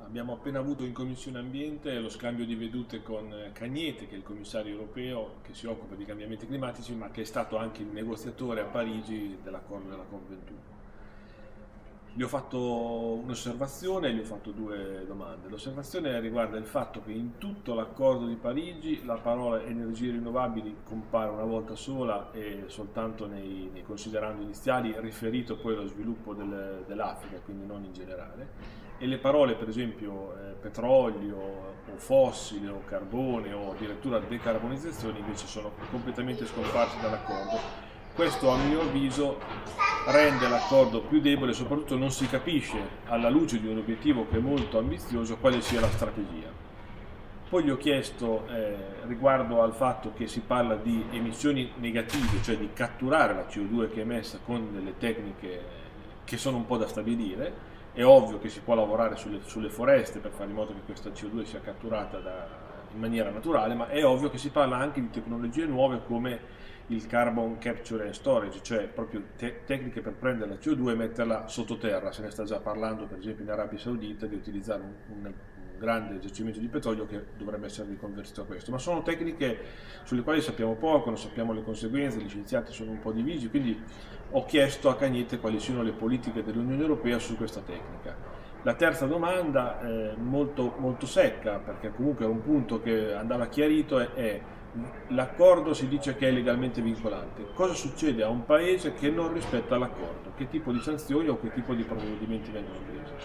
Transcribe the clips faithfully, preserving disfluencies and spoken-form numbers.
Abbiamo appena avuto in Commissione Ambiente lo scambio di vedute con Cañete, che è il commissario europeo che si occupa di cambiamenti climatici, ma che è stato anche il negoziatore a Parigi dell'accordo della COP ventuno. Gli ho fatto un'osservazione e gli ho fatto due domande. L'osservazione riguarda il fatto che in tutto l'accordo di Parigi la parola energie rinnovabili compare una volta sola e soltanto nei, nei considerando iniziali, riferito poi allo sviluppo del, dell'Africa, quindi non in generale. E le parole, per esempio, eh, petrolio o fossile o carbone o addirittura decarbonizzazione invece sono completamente scomparse dall'accordo. Questo, a mio avviso, rende l'accordo più debole e soprattutto non si capisce, alla luce di un obiettivo che è molto ambizioso, quale sia la strategia. Poi gli ho chiesto eh, riguardo al fatto che si parla di emissioni negative, cioè di catturare la C O due che è emessa con delle tecniche che sono un po' da stabilire. È ovvio che si può lavorare sulle, sulle foreste per fare in modo che questa C O due sia catturata da, in maniera naturale, ma è ovvio che si parla anche di tecnologie nuove come il carbon capture and storage, cioè proprio te tecniche per prendere la C O due e metterla sottoterra. Se ne sta già parlando, per esempio in Arabia Saudita, di utilizzare un, un, un grande giacimento di petrolio che dovrebbe essere riconvertito a questo. Ma sono tecniche sulle quali sappiamo poco, non sappiamo le conseguenze, gli scienziati sono un po' divisi, quindi ho chiesto a Cañete quali siano le politiche dell'Unione Europea su questa tecnica. La terza domanda, eh, molto, molto secca, perché comunque è un punto che andava chiarito, è, è l'accordo si dice che è legalmente vincolante. Cosa succede a un paese che non rispetta l'accordo? Che tipo di sanzioni o che tipo di provvedimenti vengono presi?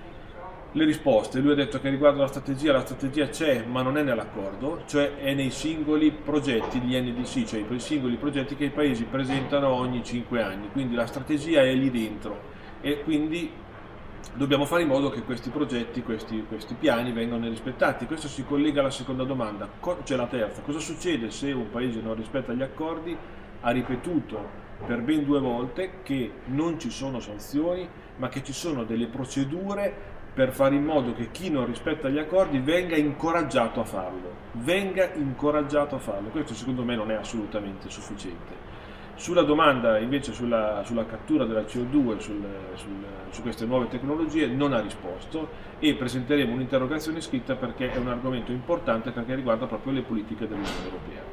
Le risposte, lui ha detto che riguardo alla strategia, la strategia c'è ma non è nell'accordo, cioè è nei singoli progetti, gli N D C, cioè i singoli progetti che i paesi presentano ogni cinque anni, quindi la strategia è lì dentro e quindi dobbiamo fare in modo che questi progetti, questi, questi piani vengano rispettati. Questo si collega alla seconda domanda, cioè la terza, cosa succede se un paese non rispetta gli accordi? Ha ripetuto per ben due volte che non ci sono sanzioni, ma che ci sono delle procedure per fare in modo che chi non rispetta gli accordi venga incoraggiato a farlo, venga incoraggiato a farlo. Questo secondo me non è assolutamente sufficiente. Sulla domanda invece sulla, sulla cattura della C O due, sul, sul, su queste nuove tecnologie, non ha risposto e presenteremo un'interrogazione scritta perché è un argomento importante, perché riguarda proprio le politiche dell'Unione Europea.